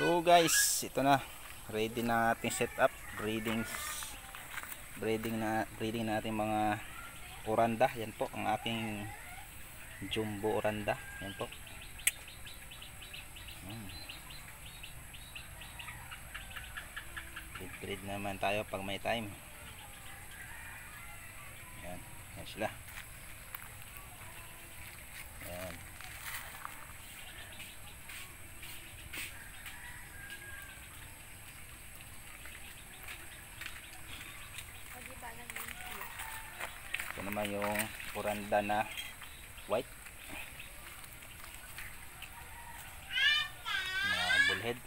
So guys, ito na, ready na ating setup, breeding natin mga oranda. Yan po ang aking jumbo oranda. Yan po. Breed naman tayo pag may time. Yan, yan sila. Yan. Ito naman yung oranda na white, mga bullhead.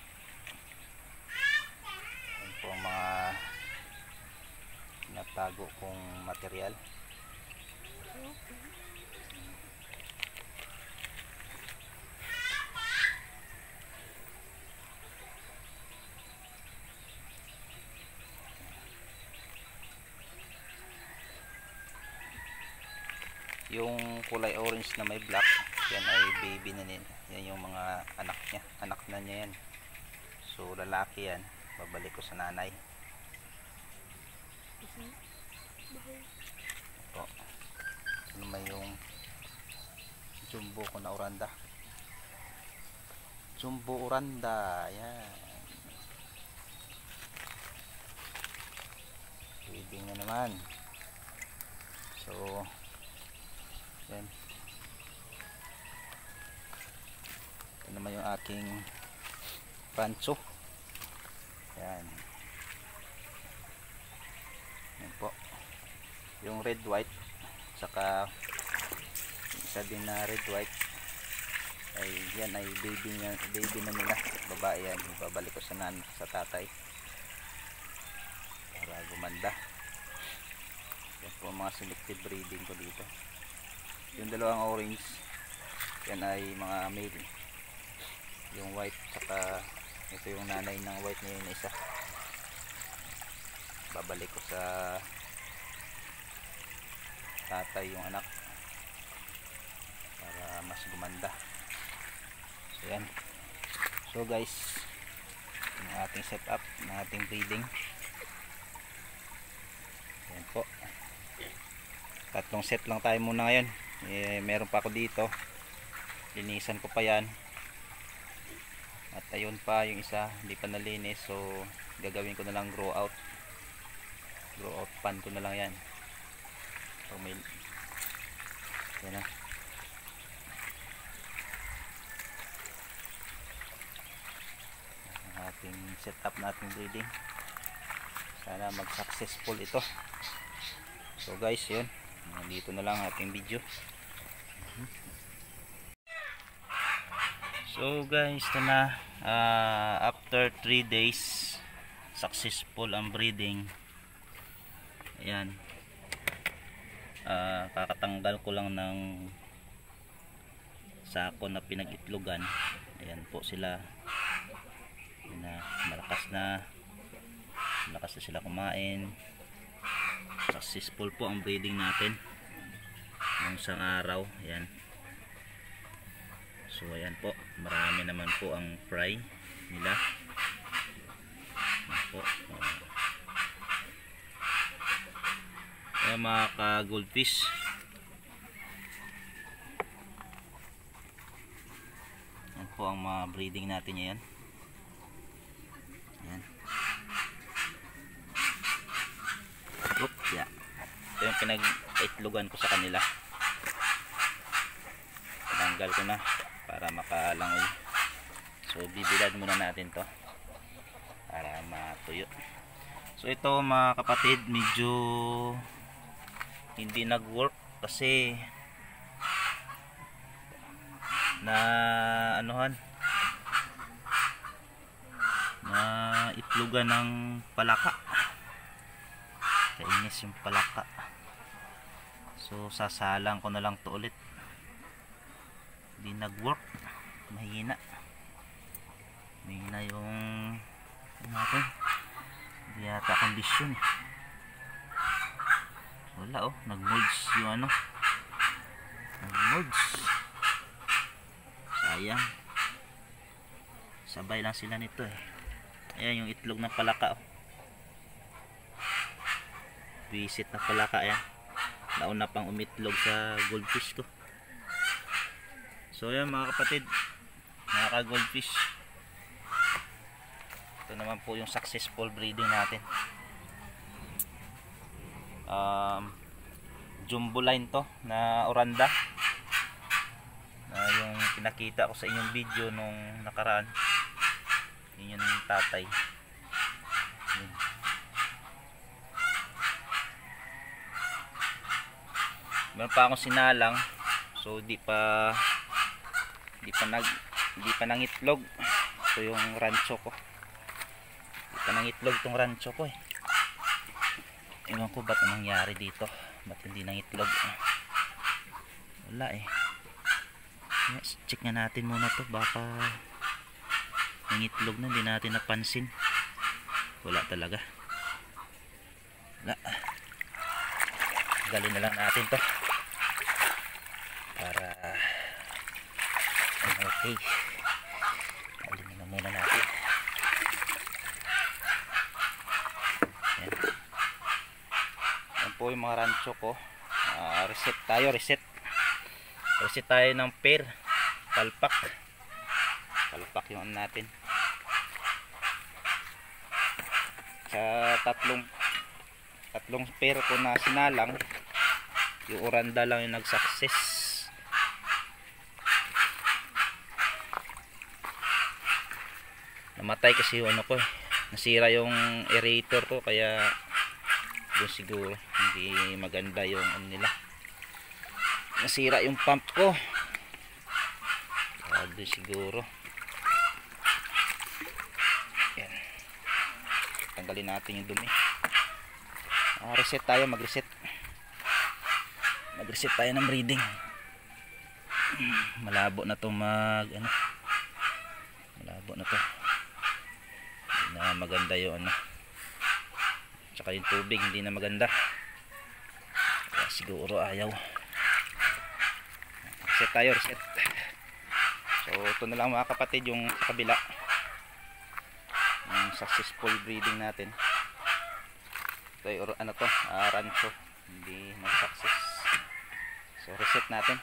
Yan po ang mga natago kong material. Yung kulay orange na may black, yan ay baby na nila. Yan yung mga anak niya, anak na niya yan. So lalaki yan, babalik ko sa nanay. Ito, ano may yung jumbo ko na oranda, jumbo oranda. Yan, baby na naman. So yan, ito naman yung aking rancho. Yan, yan po yung red white, saka isa din na red white ay yan ay baby na nila, babae yan. Babalik ko sa tatay para gumanda. Yan po mga selective breeding ko dito. Yung dalawang orange, yan ay mga male. Yung white, saka ito yung nanay ng white na yun, isa. Babalik ko sa tatay yung anak para mas gumanda. So yan. So guys, yung ating setup ng ating breeding. Yan po. Tatlong set lang tayo muna ngayon. Meron pa ako dito, linisan ko pa yan, at ayun pa yung isa hindi pa nalinis. So gagawin ko na lang grow out pan ko na lang yan. So may yan na. Ang ating setup natin breeding, sana mag successful ito. So guys, yun, dito na lang ating video. So guys, ito na, after 3 days successful ang breeding. Ayan, kakatanggal ko lang ng sako na pinag-itlogan. Ayan po sila. Ayan na, malakas na sila kumain. Successful po ang breeding natin ng isang araw. Ayan. So ayan po, marami naman po ang fry nila. Ayan po. Ayan mga ka-goldfish. Ayan po ang mga breeding natin ngayon. Ayan. Oops, yeah. Ito yung pinag-itlogan ko sa kanila. Tanggal ko na para makalangoy. So bibilad muna natin to para matuyo. So ito mga kapatid, medyo hindi nag-work kasi na anuhan, na itlogan ng palaka. Kainis yung palaka. So sasalang ko na lang to ulit. Hindi nag-work, mahina yung natin, hindi yata kondisyon. Wala oh, nag-molds yung ano, nag-molds, sayang. Sabay lang sila nito eh. Ayan yung itlog ng palaka oh. Visit na palaka yan. Nauna pang umitlog sa goldfish ko. So ayan mga kapatid, mga ka-goldfish, ito naman po yung successful breeding natin. Jumbo line to na oranda, yung pinakita ko sa inyong video nung nakaraan. Yun yung tatay. Yun. Meron pa akong sinalang, so di pa nangitlog. Ito yung rancho ko. Di pa nangitlog tong rancho ko eh. Ewan ko ba't nangyari dito, ba't hindi nangitlog. Wala eh. Check nga natin muna to, baka nangitlog na, hindi natin napansin. Wala talaga. Wala. Galin na lang natin to para okay. Galin na muna natin. Yan. Yan po yung mga rancho ko. Reset tayo, reset tayo ng pair. Palpak yung ano natin. Sa tatlong pair ko na sinalang, yung oranda lang yung nag-success. Namatay kasi yung ano ko eh. Nasira yung aerator ko, kaya doon siguro hindi maganda yung ano nila. Nasira yung pump ko. Kaya doon siguro. Yan. Tanggalin natin yung dumi. Reset tayo, mag-reset tayo ng breeding. Malabo na to malabo na to. Hindi na maganda yung ano, tsaka yung tubig hindi na maganda, kaya siguro ayaw. Reset tayo, reset. So ito na lang mga kapatid yung kabila, yung successful breeding natin. Ito yung ano to, rancho, hindi mag-success. So reset natin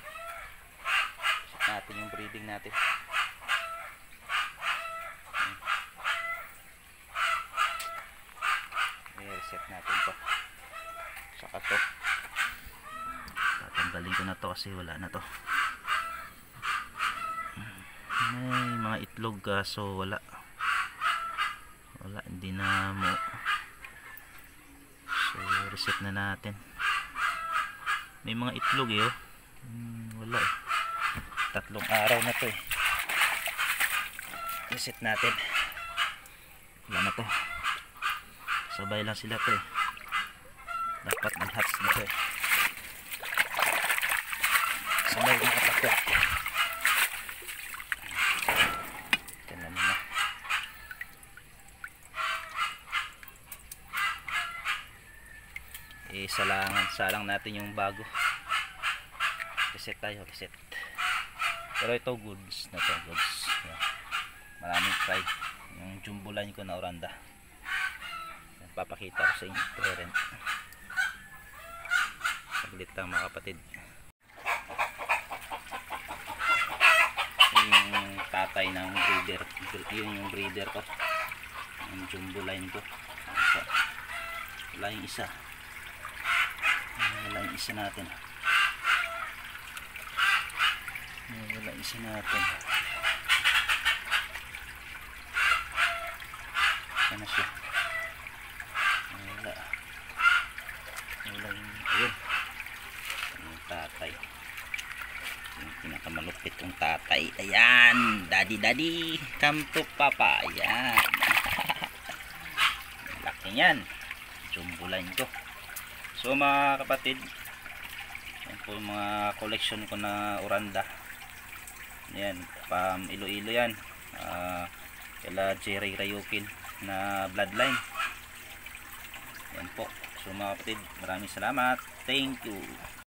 yung breeding natin. I-reset natin to, saka to tatanggalin ko na to kasi wala na to. May mga itlog so wala, hindi na mo. So reset na natin. May mga itlog eh oh. Wala eh, 3 araw na to eh. Reset natin, wala na to. Sabay lang sila to eh. Dapat mag-hatch na to eh. Sabay mga kapatid. Ito na muna. Salang natin yung bago. Reset tayo, reset. Pero ito goods na to, goods. Yeah. Maraming try. Yung jumbo line ko na oranda. Papakita ko sa inyo parent. Saglit lang mga kapatid. Yung tatay ng breeder, yun yung breeder ko, yung jumbo line ko. Wala yung isa natin. Wala yung isa natin. Sana siya. Wala yung ayun, yung tatay, yung pinakamalupit kong tatay. Ayan, daddy come to papa. Ayan. Laki yan, jumbo line ko. So mga kapatid, yan po yung mga collection ko na oranda. Yan, pam Iloilo yan, kala Jerry Rayukin na bloodline. Yan po. So mga kapatid, maraming salamat. Thank you.